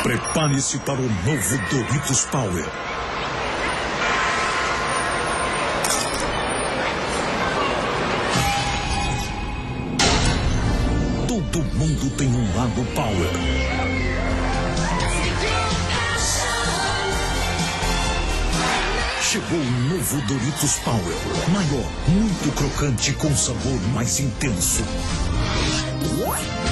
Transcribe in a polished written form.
Prepare-se para o novo Doritos Power. Todo mundo tem um lado Power. Chegou o novo Doritos Power. Maior, muito crocante, com sabor mais intenso.